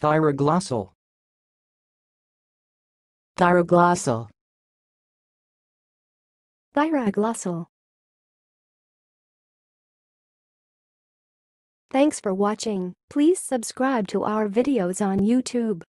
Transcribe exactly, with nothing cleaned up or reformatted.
thyroglossal, thyroglossal, thyroglossal. Thanks for watching. Please subscribe to our videos on YouTube.